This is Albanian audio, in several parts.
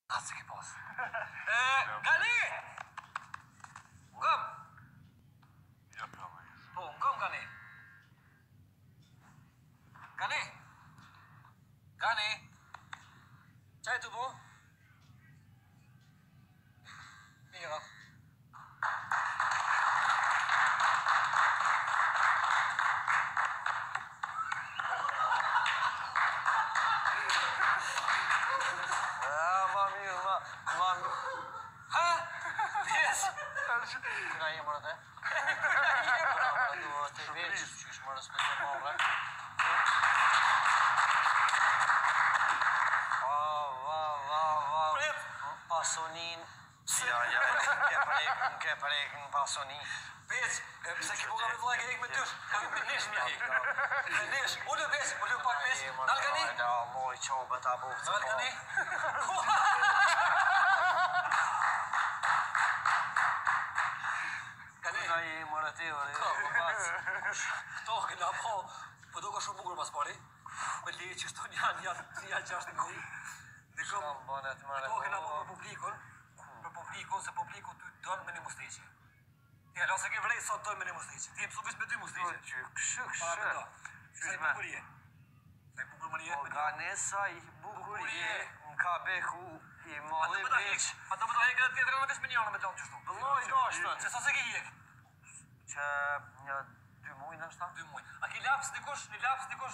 Alltså que posso. Gani! Kom! Kom Gani. Gani! Gani! Cai tu bu? Mira. Mami. Ha? Yes. Kuna je morate? Do të veç qysh më respektoj. Pasonin. Ja, ik heb er een pasonin. Weet, zeg je ook al wat ik met dus? Kan ik met niks meer? Met niks. Hoe de best? Hoe de pak best? Dat kan niet. Ja, mooi job met dat boven. Dat kan niet. Kan niet. Nee, maar dat is wel. Toch knap al. Wat ook als je moeder was, buddy. Met leertjes toen ja, just niet. Det kommer då hela publiken så publiken du dön men måste inte. Det är alltså inte så dön men måste inte. Det är så visst med du måste inte. Sai bucurie. Sai bucurie. Organiza e bucurie. Cabecu e mole beach. Até vou dar que ter uma espanhola med tanto. Loi gosta. Você só segue aí. Ja, du moet dan staan. Du moet. Aqui laps de kos.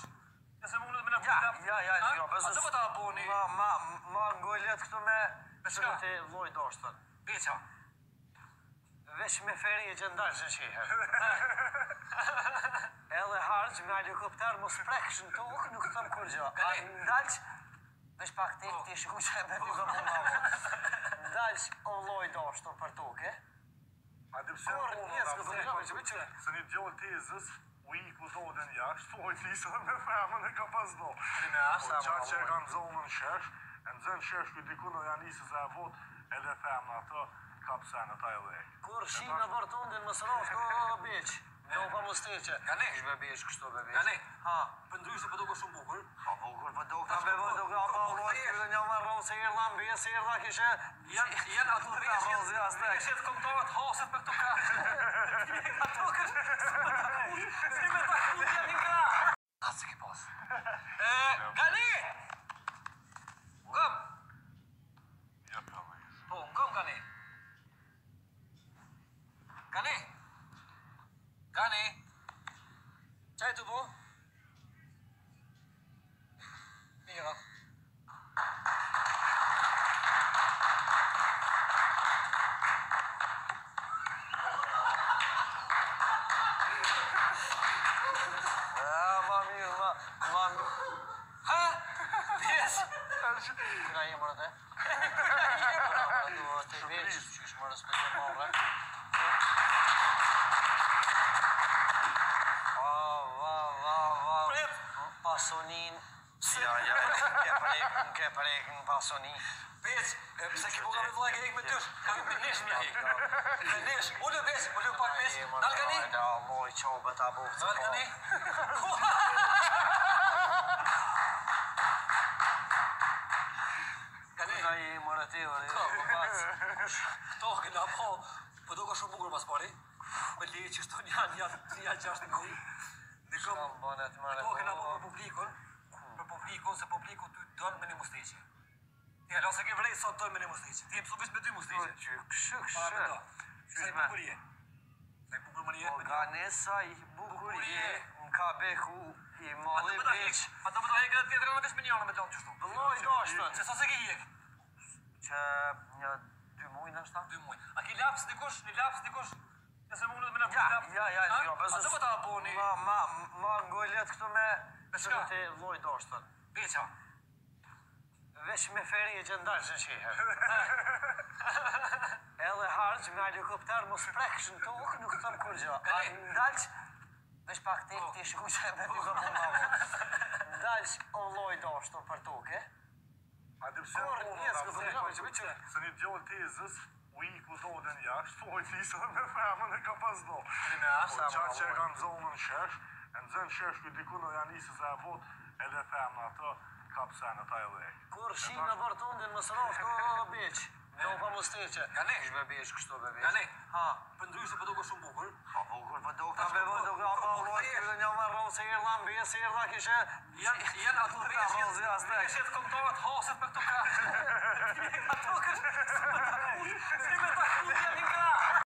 Ja, bes. Ma ngolet këtu me të lloj dostën. Beça. Veç me feri që ndalë që Edhe harç me helikopter mos prekshën tokë, nuk thëm kur gjë. Ndalë, veç pak ti shku që me një vëmë. Ndalë o lloj dostën për tokë. A dhe pse se një djollë tezës u iku dodën jashtë, po i flisë dhe me femën e ka pas do. Po qatë që e kanë zonën shesh, e në zënë shesh ku dikuno janë isës e vot, edhe femën ato ka pse në taj dhe. Kur shi në vërtundin më sërofë, o beq, do pa më steqe. Gani? Ish me beq, kështu me beq. Gani? Ha? Për ndryshë për duke shumë bukur. Ha, bukur, për duke ta me vërë duke apa rojtë, dhe një më rrënë se irla në bje, se irla kishe... Janë ato beq, kishe të komtarët haset për këto ka. Ato kështë... Si me ta këllë një nga. Asë ki pas. Gani! Kom! Po, kom Gani. Gani? Gani? Qaj të bu? Mira. Mami. Ha? Yes. Kuna je morate? Do të veç qysh më respektoj. Pasonin. Ja, ik heb er een pasonin. Weet, zeg je ook al wat ik met dus? Kan ik met niks meer? Met niks. Hoe de best? Hoe de pak best? Dat kan niet. Ja, mooi job met dat boven. Dat kan niet. Kan niet. Nee, maar dat is wel. Toch knap al. Wat ook als je moeder was, buddy. Met leertjes toen ja, just niet. Det kommer då hela publiken så publiken du dön men måste inte. Det är alltså inte så dön men måste inte. Det är så visst med du måste inte. Sai bucurie. Sai bucurie. Organiza e bucurie. Cabecu e mole beach. Até vou dar que ter uma espanhola med tanto. Loi gosta. Você só segue aí. Du moet dan staan. Du moet. Aqui laps de kos. Ja, bes. Atë vëta boni. Ma ngolet këtu me të lloj dostën. Beça. Veç me feri që ndalë që Edhe harç me helikopter mos prekshën tokë, nuk thëm kur gjë. Ndalë, veç pak ti shku që me një vëmë. Ndalë o lloj dostën për tokë. A dhe pse se një djollë tezës u iku dodën jashtë, po i flisë dhe me femën e ka pas do. Po qatë që e kanë zonën shesh, e në zënë shesh ku dikuno janë isës e vot, edhe femën ato kapsarna ta' jawek. Kurxina Bartun il-masraf ta' bieċ. Jow pa musteċe. Għanek? Bebiex, kështu bebiex. Għanek? Pëndryshë për duke shumë bukur. Bukur për duke. Ta bebo duke a pa rrojtë, një marro se irla mbi, se irla kishe. Janë ato veshjet, veshjet komtarët haset për këto ka. Ato kështë. Si me ta